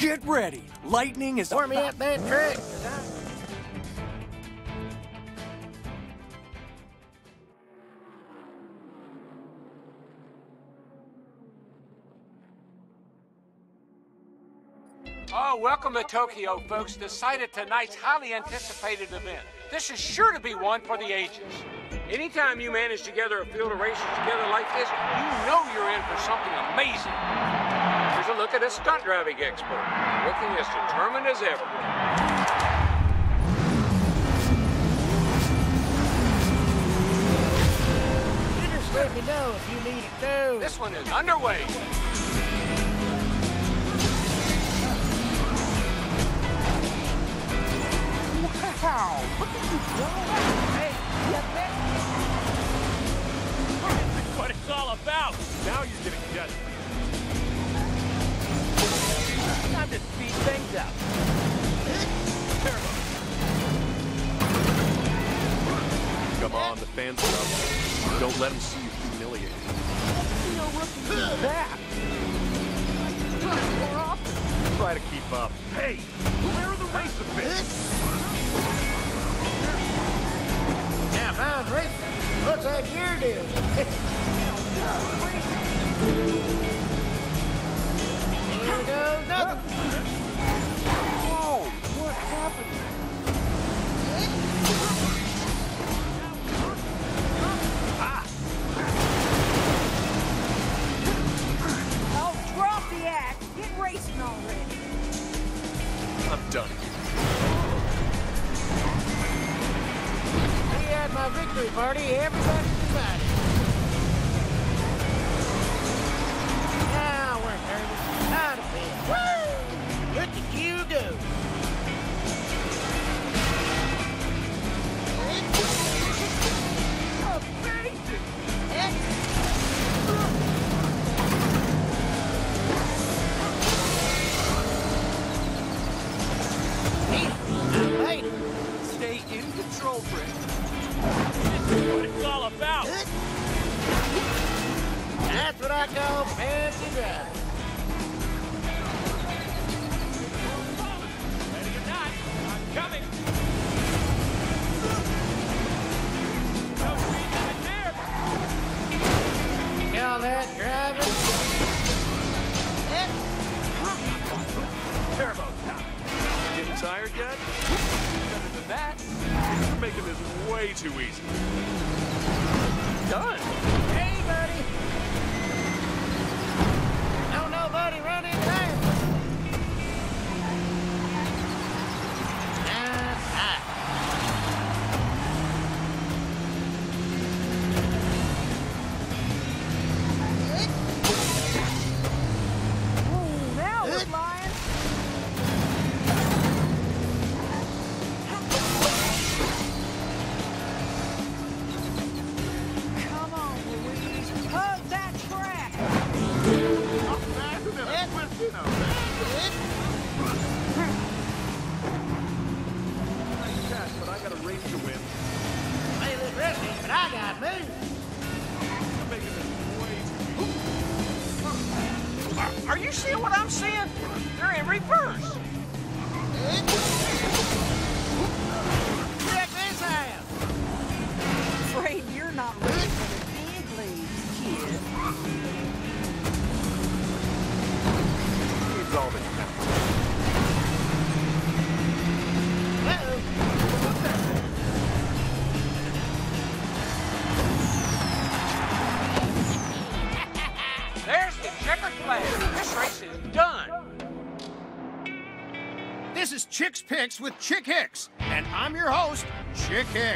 Get ready. Lightning is Pour me up that truck. Oh, welcome to Tokyo, folks, the site of tonight's highly anticipated event. This is sure to be one for the ages. Anytime you manage to gather a field of racers together like this, you know you're in for something amazing. Here's a look at a stunt driving expert, looking as determined as ever. You just let me know if you need it too. This one is underway. Wow! Look at you go! Hey, you bet. That's what it's all about. Now you're getting desperate. Time to speed things up. Come on, the fans love you. Don't let them see you humiliated. You know, rookie do that. More often. Try to keep up. Hey, where are the race officials? Now, if I was racing, what's that gear do? Here goes nothing. Whoa! What happened? Oh, drop the act. Get racing already. I'm done. We had my victory party. Everybody decided. Now we're nervous. Not a bit. Woo! Look at you go. Stay in control, Britt. This is what it's all about. That's what I call fancy driving. Ready or not, I'm coming. No speed limit there. Call that driving? Turbo time. Getting tired yet? Better than that. You're making this way too easy. Done. Hey, buddy. Don't nobody run into there. Ooh, now we're flying. Come on, Louise. Hug that track. Nice catch, but I got a race to win. Hey, look risky, but I got moves. I'm making this way too easy. Are you seeing what I'm seeing? They're in reverse. Check this out. Afraid you're not ready for the big leagues, kid. It's all that counts. Uh-oh. There's the checkered flag. This race is done. This is Chick's Picks with Chick Hicks, and I'm your host, Chick Hicks.